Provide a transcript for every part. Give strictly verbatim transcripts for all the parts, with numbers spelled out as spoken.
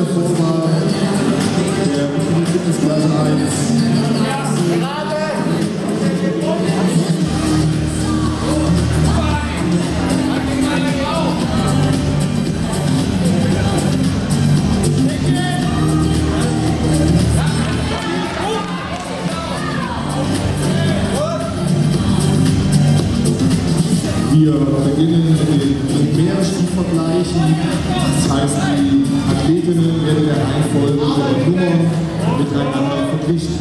der Vorwahl der Fitnessklasse eins. Wir beginnen mit den numerischen Vergleichen, das heißt, die Athletinnen werden der Reihenfolge der Nummern miteinander verglichen.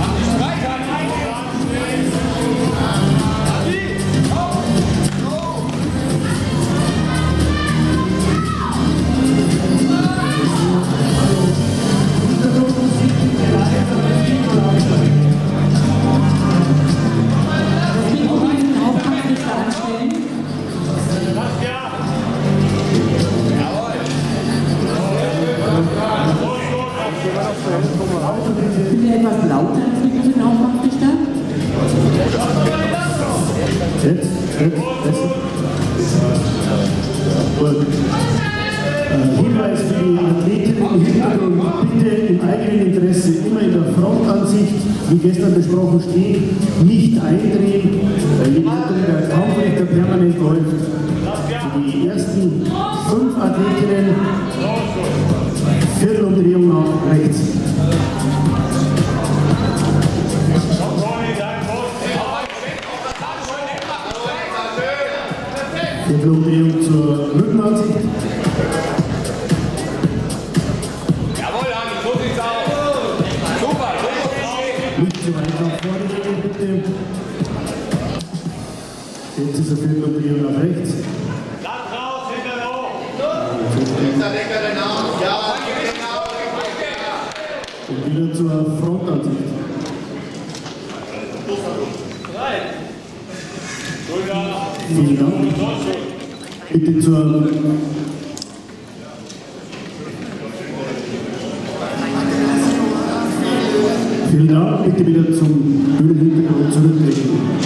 Bitte etwas lauter, als wir den Aufwachbestand. Jetzt? Jetzt? Besser? Gut. Äh, Hinweis für die Athletinnen im Hintergrund, bitte im eigenen Interesse immer in der Frontansicht, wie gestern besprochen, stehen, nicht eindrehen, weil je nachdem der Kampfrichter permanent läuft. Die ersten fünf Athletinnen, Viertelumdrehung nach rechts. Viertelumdrehung zur Rückenansicht. Jawohl, Hanni, so sieht's aus. Super, super. Nicht zu weit nach vorne gehen, bitte. Jetzt ist eine Viertelumdrehung nach rechts. Lass raus, hinter hoch. Hinter Decker den Arm. Ja, Und wieder zur Frontansicht. Vielen Dank. Bitte zur Vielen Dank. Bitte wieder zum Bühnenhintergrund zurücktreten.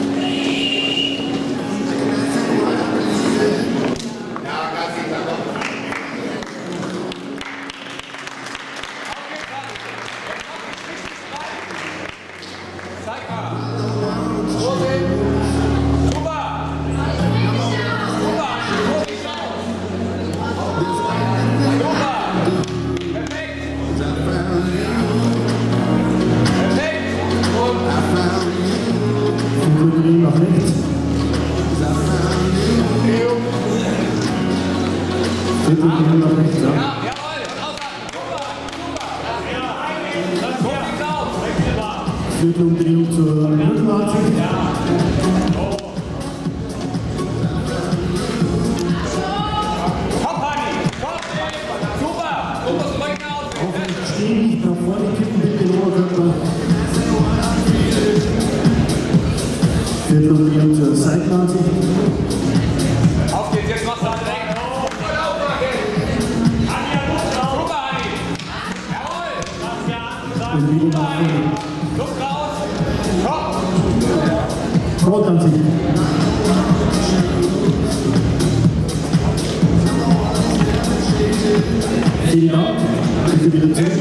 Nach rechts. Viertelumdrehung nach rechts, ja. Viertelumdrehung zur Rückenansicht. Aufrecht stehen, nicht nach vorne kippen, bitte den Oberkörper. Viertelumdrehung zur Seitenansicht. Auf geht's, jetzt machst du alle weg. Super, Hanni. Jawohl. Und wieder nach vorne. Luft raus. Komm. Frontansicht. Vielen Dank. Bitte wieder zurück.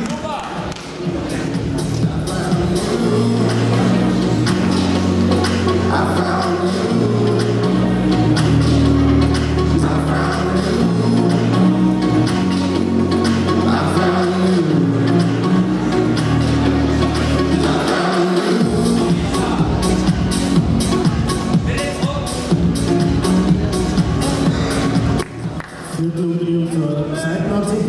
Viertelumdrehung zur Seitenansicht.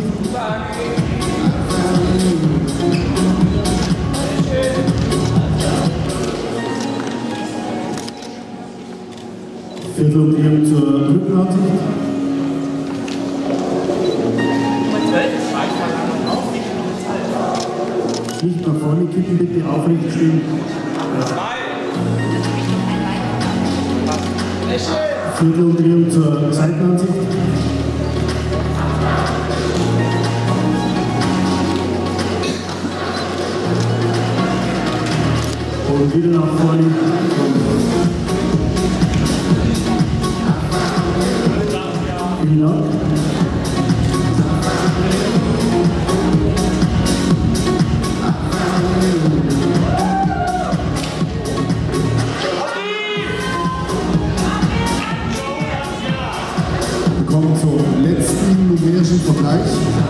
Viertelumdrehung zur Rückenansicht. Nicht nach vorne kippen, bitte aufrecht stehen. Viertelumdrehung zur Seitenansicht. Und wieder nach vorne. Vielen Dank. Stiefvergleich.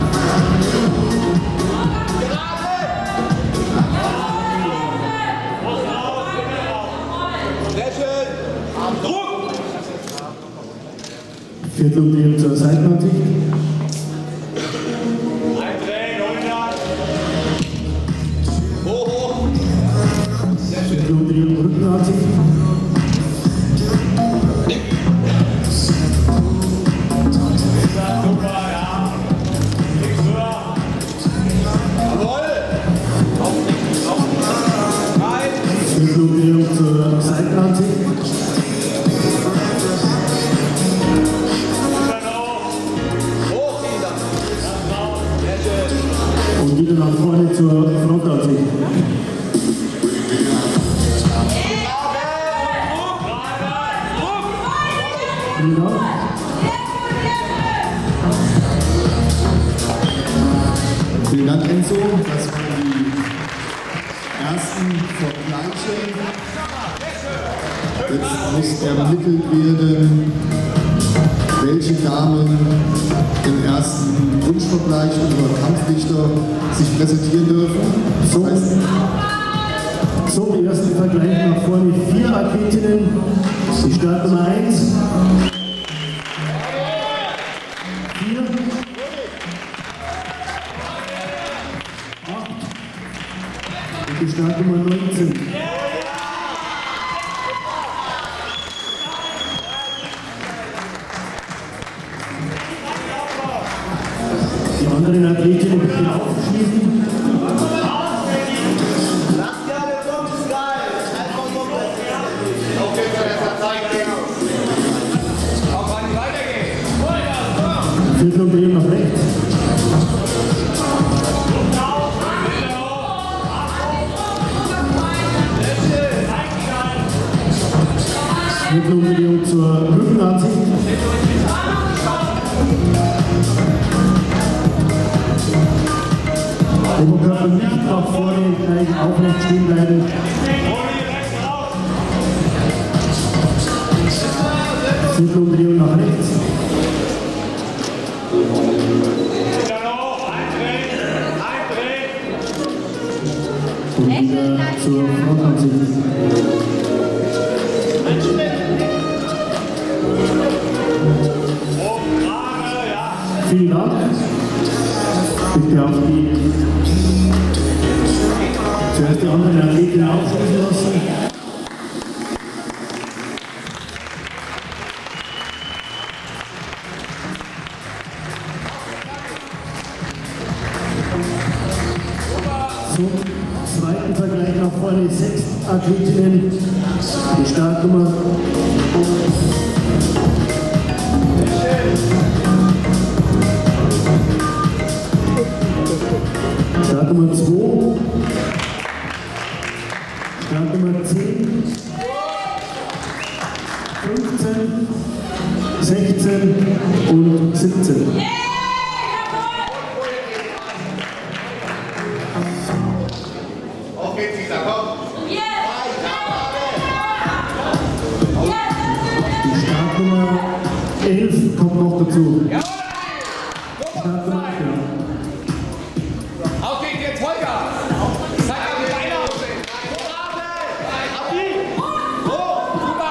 Sehr schön. Druck. Viertelumdrehung zur Seitenansicht. Eindrehen, hundert. Hoch, hoch. Viertelumdrehung Rückenansicht. Super, ja. Nichts höher. Jawohl. Rein. Viertelumdrehung zur Seitenansicht. Hoch wieder. Sehr schön. Und wieder nach vorne zur Frontansicht. Vielen Dank. Vielen Dank, Enzo. Das waren die ersten Vergleiche. Jetzt muss ermittelt werden, welche Damen im ersten Wunschvergleich unserer Kampfrichter sich präsentieren dürfen. So, so im ersten Vergleich nach vorne vier Athletinnen. Die Startnummer eins. vier. acht. Und die Startnummer neunzehn. Die anderen Athletinnen bitte aufschließen. Auch wann die weitergeht. Viertelumdrehung nach rechts. Viertelumdrehung zur Rückenansicht. Oberkörper nicht nach vorne, gleich aufrecht stehen bleiben. Viertelumdrehung nach rechts. Und wieder zur Frontansicht. Vielen Dank. Bitte auch die zuerst die anderen Athleten aufschließen lassen. Zum zweiten Vergleich nach vorne sechs Athletinnen. Die Startnummer Startnummer zwei, Startnummer zehn, fünfzehn, sechzehn und siebzehn. Auf geht's, Lisa, komm. Die Startnummer elf kommt noch dazu. Startnummer, ja. Auf geht's jetzt, Holger. Zeig mal die Beine auf. Abi. Hoch. Super,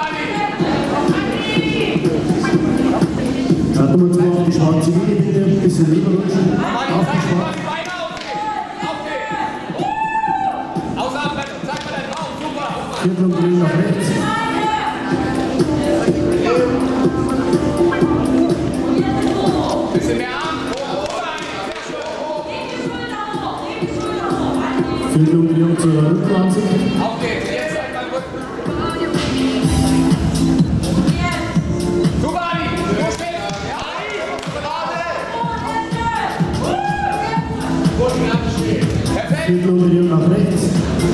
Abi. Startnummer zwei auf die schwarze Linie bitte, ein bisschen rüberrutschen. Mann, Auf zeig die dir mal schwarze. die Beine auf. Auf geht's. Ausatmen. Zeig mal deinen Bauch. Super. Viertelumdrehung nach rechts. Bisschen mehr Arm. Viertelumdrehung zur Rückenansicht. Auf geht's. Jetzt zeig mal Rücken. Super, Abi. So schnell. Ja, Abi. Gerade. Perfekt. Viertelumdrehung nach rechts.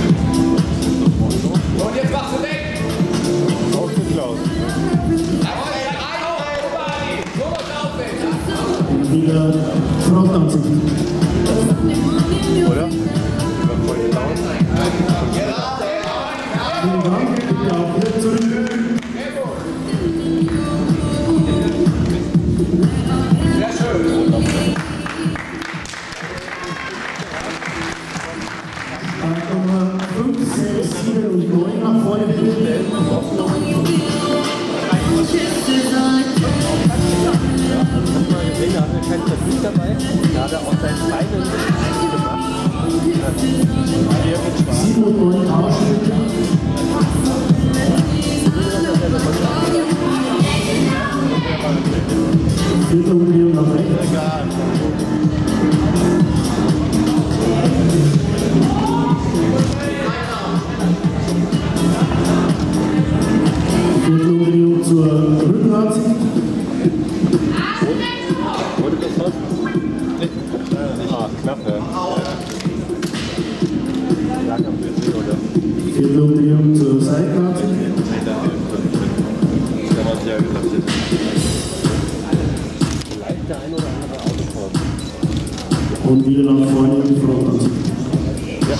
Und jetzt machst du weg. Ausgeklaut. Jawohl, ja, rein hoch. Super, Abi. So muss aussehen. Wieder Frontansicht. Oder? War voll gelaut. Vielen Dank. Bitte auch wieder zurück. Sehr schön. Viertelumdrehung nach rechts. Viertelumdrehung zur Rückenansicht. Wurde das was? Ah, knapp, ja. Lag am P C, oder? Viertelumdrehung zur Seitenansicht. Da war es ja gesagt. Vielleicht der ein oder andere Autofahrt. Und wieder nach vorne in die Frontansicht. Ja.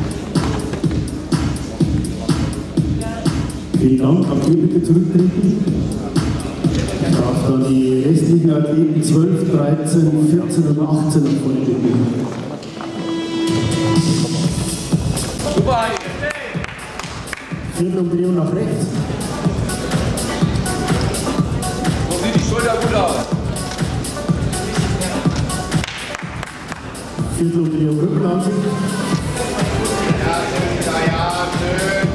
Vielen Dank, habt ihr bitte zurücktreten. Ich darf dann die restlichen Athleten zwölf, dreizehn, vierzehn und achtzehn nach vorne bitten. Super! Viertelumdrehung nach rechts. So sieht die Schulter gut aus. Viertelumdrehung Rückenansicht. Ja, schön, ja, ja, schön.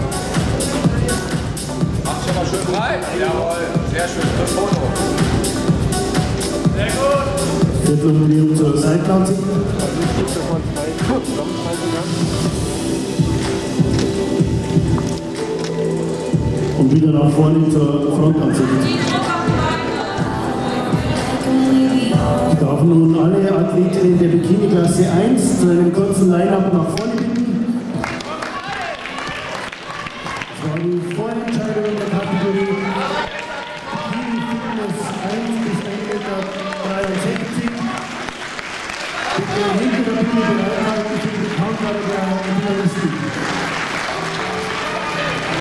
Macht schon mal schön breit. Jawohl, sehr schön. Das Foto. Sehr gut. Viertelumdrehung zur Seitenansicht. Und wieder nach vorne zur Frontansicht. Ich darf nun alle Athletinnen der Bikini-Klasse eins zu einem kurzen Line-Up nach vorne bitten. Das war die Vorentscheidung in der Kategorie Bikini Fitness eins bis ein Meter dreiundsechzig. Bitte hinter der Bühne bereithalten für die Countdown der Finalisten.